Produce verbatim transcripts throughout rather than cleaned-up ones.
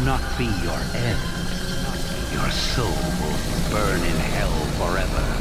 not be your end. Your soul will burn in hell forever.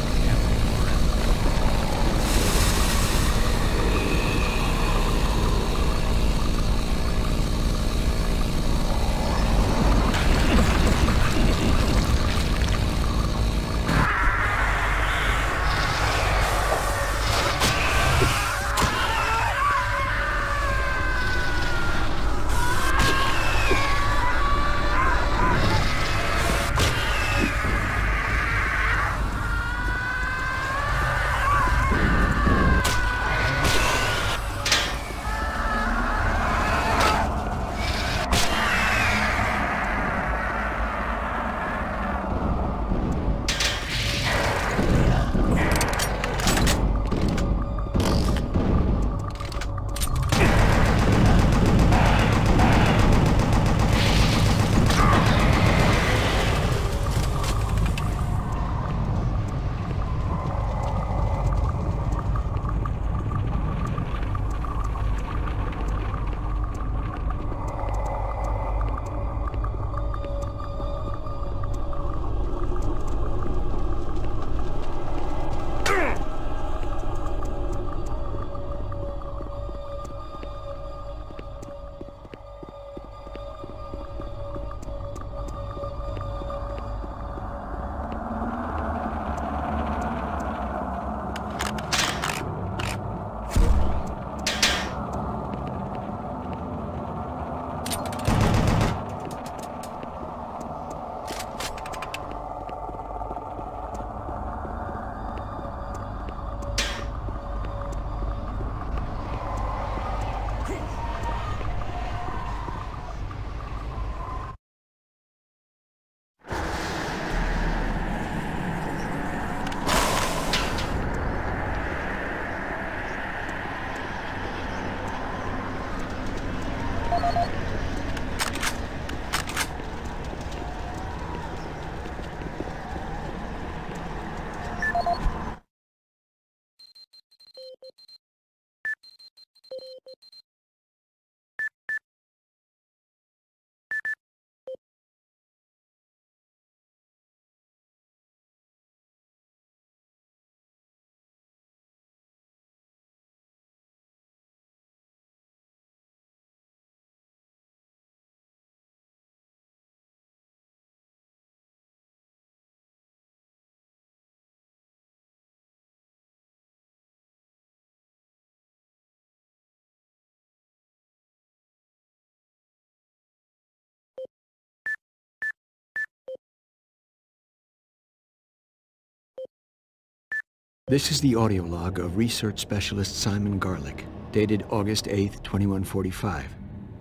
This is the audio log of research specialist Simon Garlick, dated August eighth, twenty-one forty-five.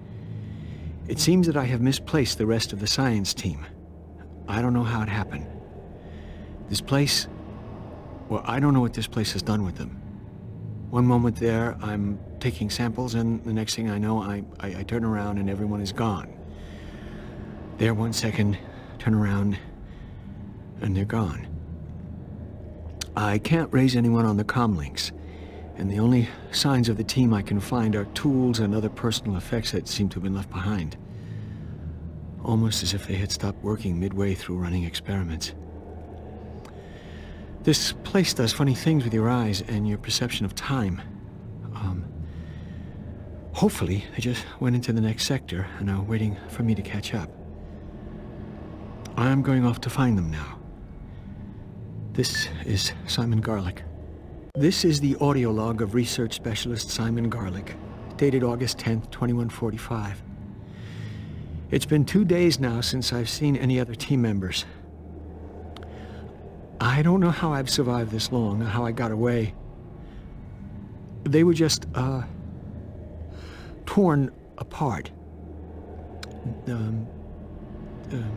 It seems that I have misplaced the rest of the science team. I don't know how it happened. This place... well, I don't know what this place has done with them. One moment there, I'm taking samples, and the next thing I know, I, I, I turn around and everyone is gone. There one second, turn around, and they're gone. I can't raise anyone on the comlinks, and the only signs of the team I can find are tools and other personal effects that seem to have been left behind. Almost as if they had stopped working midway through running experiments. This place does funny things with your eyes and your perception of time. Um, hopefully, they just went into the next sector and are waiting for me to catch up. I'm going off to find them now. This is Simon Garlick. This is the audio log of research specialist Simon Garlick, dated August tenth, twenty-one forty-five. It's been two days now since I've seen any other team members. I don't know how I've survived this long, how I got away. They were just, uh, torn apart. Um, um,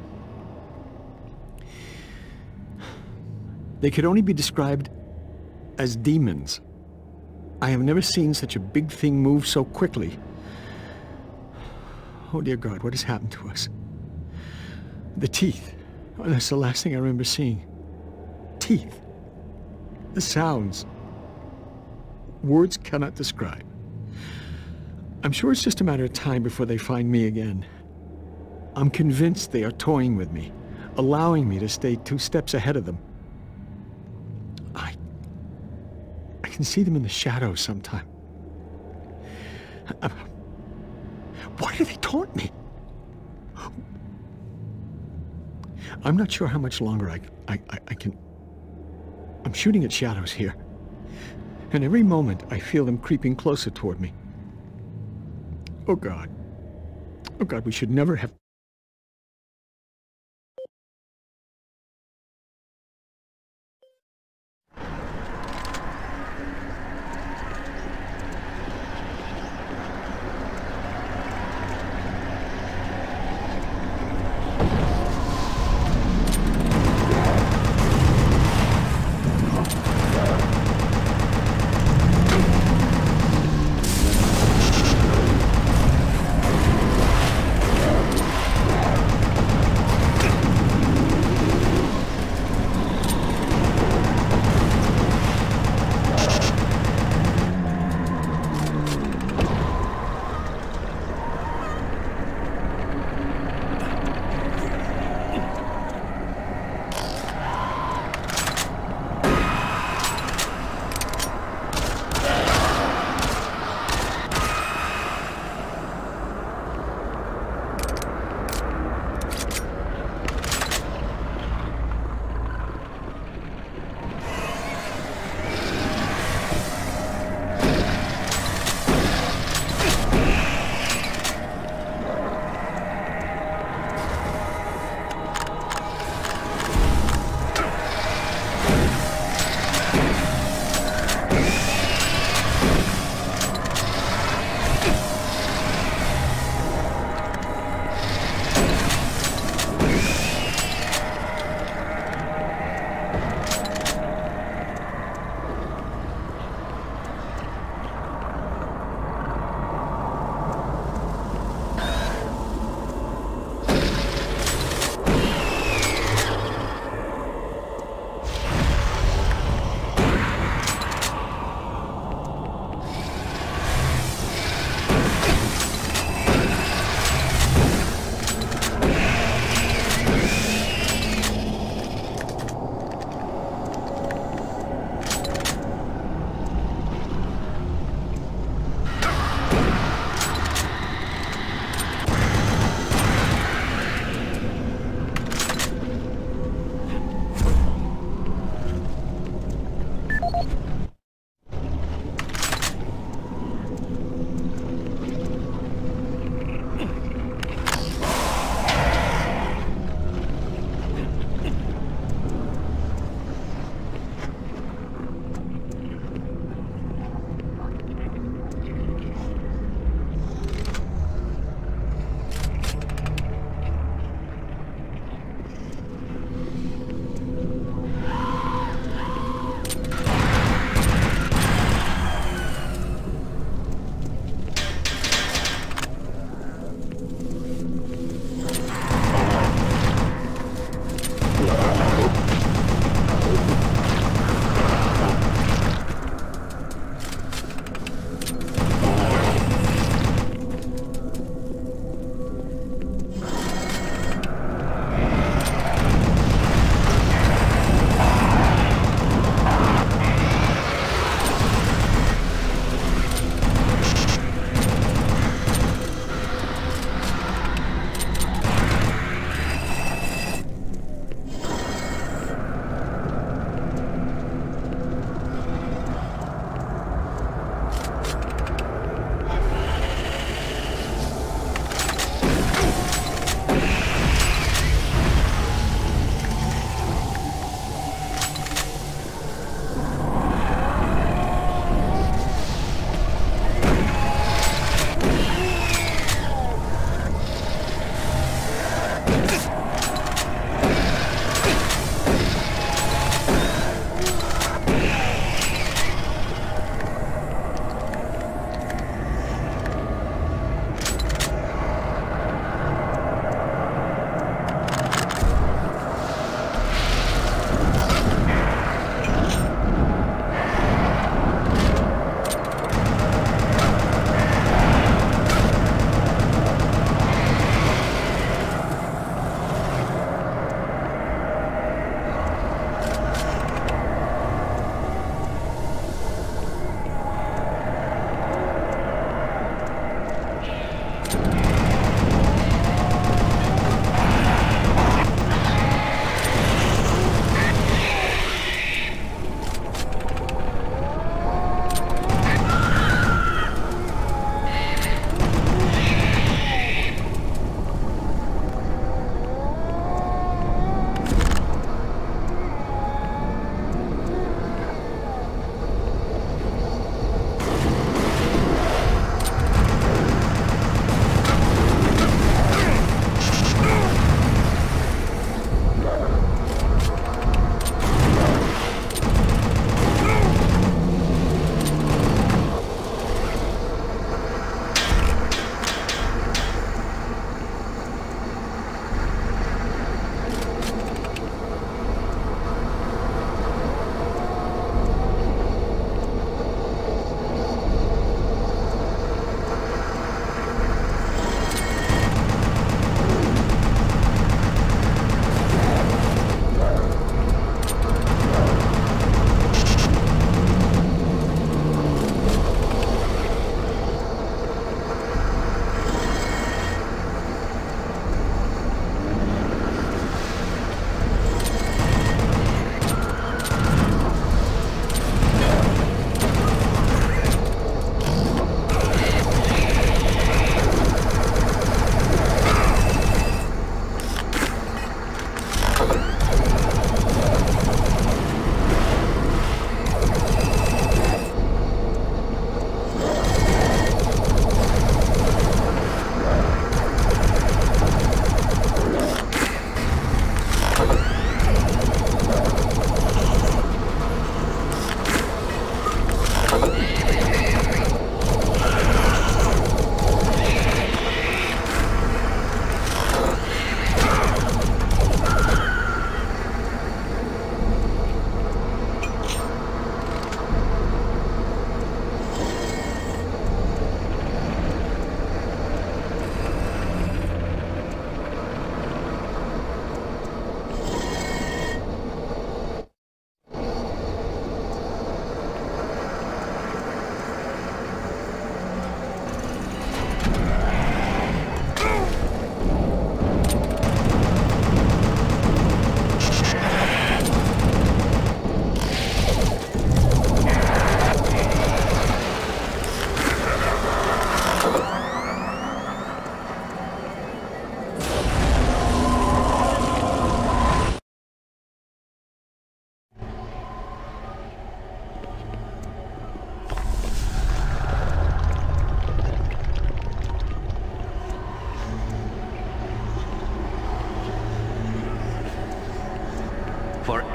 They could only be described as demons. I have never seen such a big thing move so quickly. Oh dear God, what has happened to us? The teeth. Oh, that's the last thing I remember seeing. Teeth. The sounds. Words cannot describe. I'm sure it's just a matter of time before they find me again. I'm convinced they are toying with me, allowing me to stay two steps ahead of them. I... I can see them in the shadows sometime. Why do they taunt me? I'm not sure how much longer I, I, I, I can... I'm shooting at shadows here. And every moment I feel them creeping closer toward me. Oh God. Oh God, we should never have...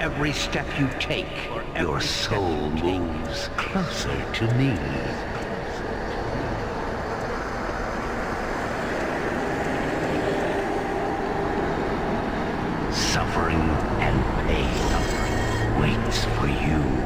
every step you take, your soul moves closer to me. Suffering and pain waits for you.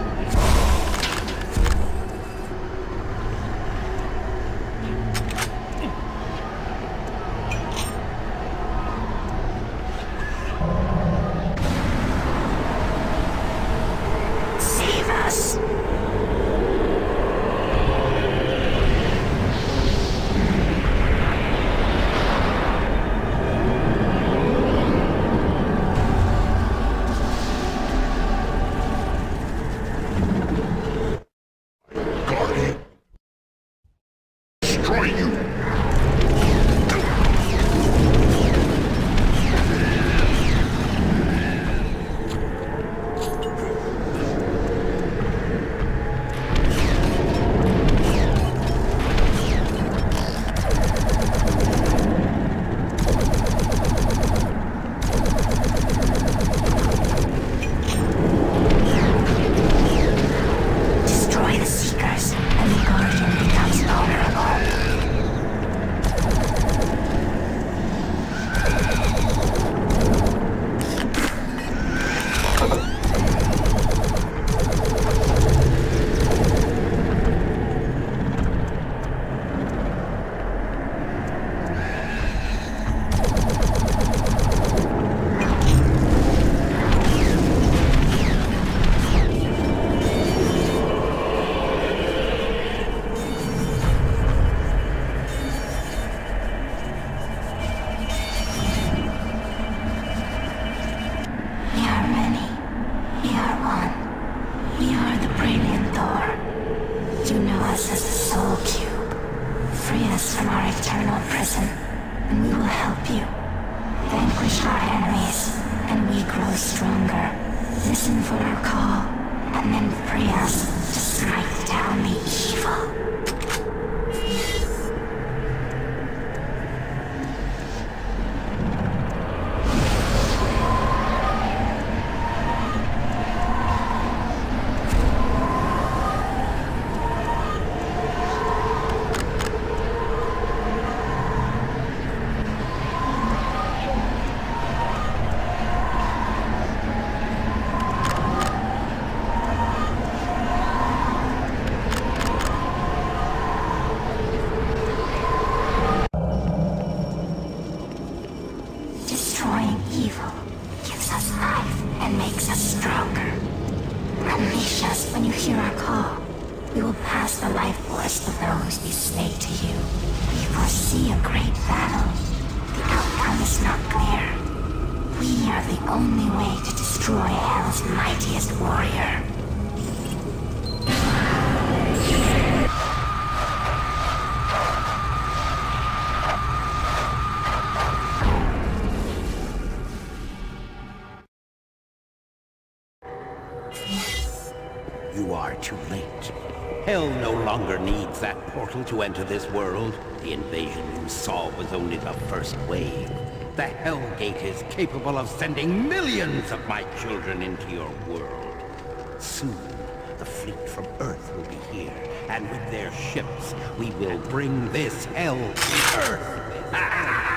Hell no longer needs that portal to enter this world. The invasion you saw was only the first wave. The Hell Gate is capable of sending millions of my children into your world. Soon, the fleet from Earth will be here, and with their ships, we will bring this hell to Earth. Ah!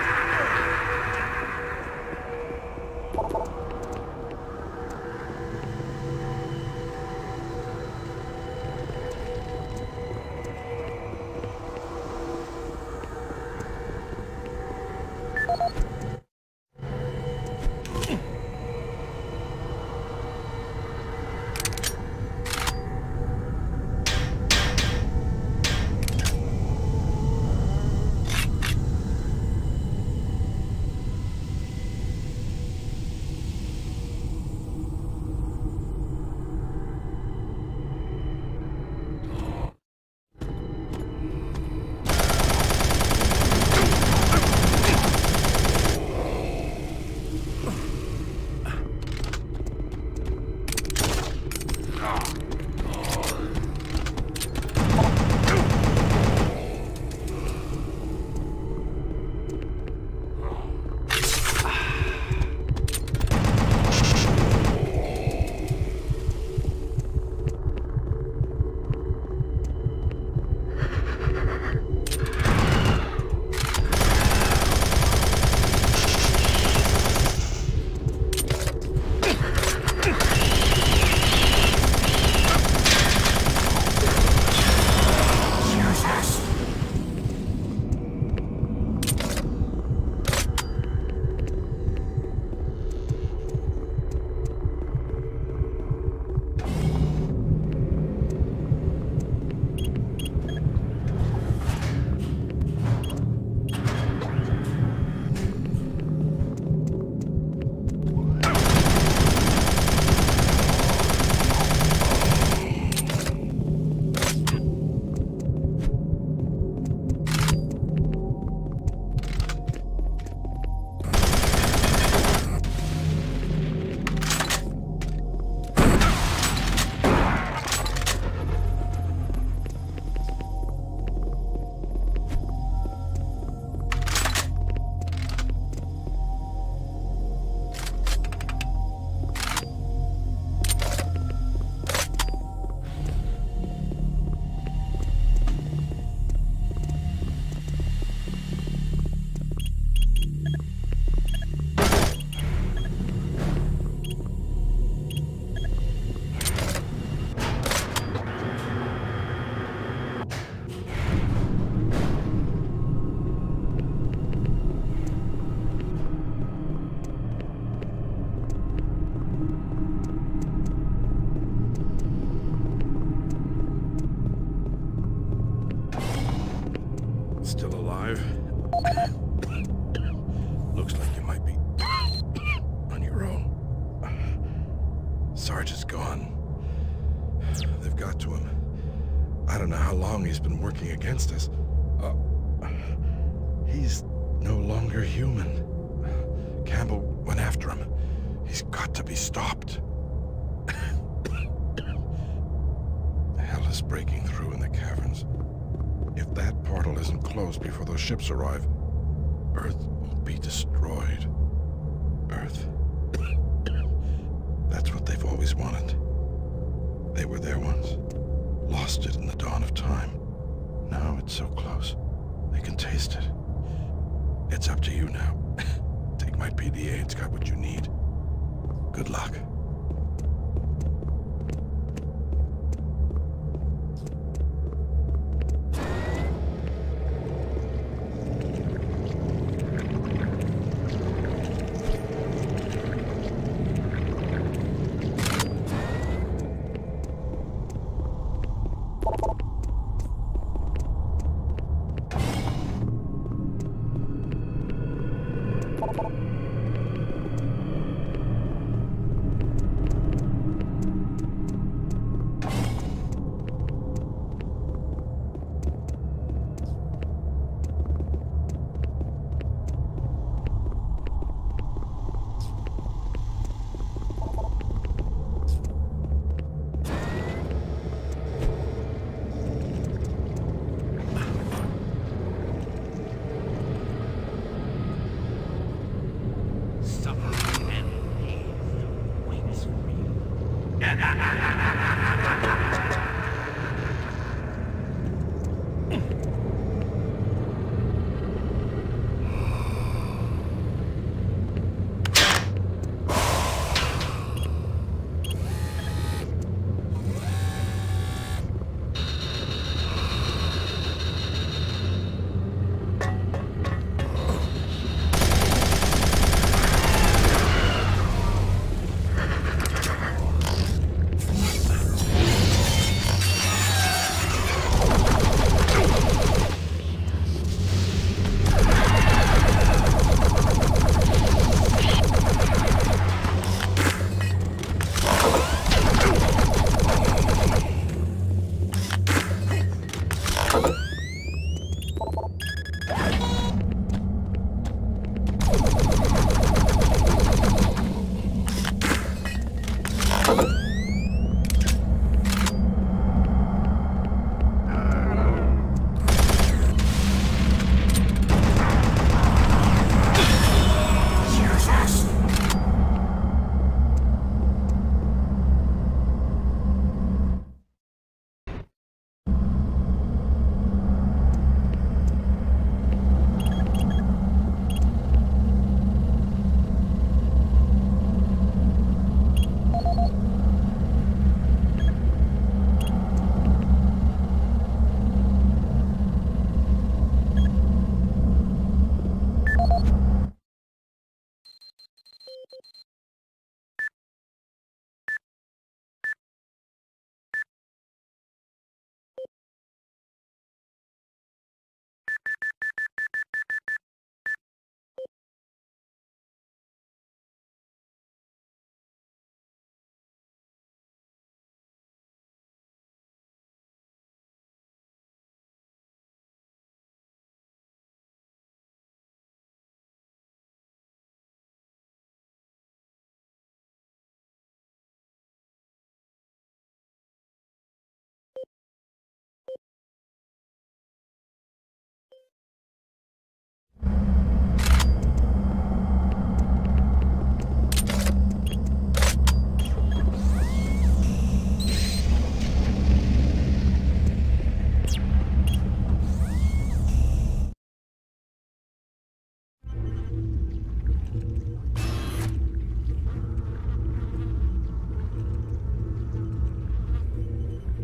got to him. I don't know how long he's been working against us. Uh, he's no longer human. Campbell went after him. He's got to be stopped. Hell is breaking through in the caverns. If that portal isn't closed before those ships arrive, Earth will be destroyed. Earth. That's what they've always wanted. They were there once. Lost it in the dawn of time. Now it's so close. They can taste it. It's up to you now. Take my P D A, it's got what you need. Good luck.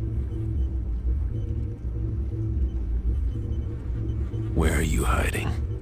Where are you hiding?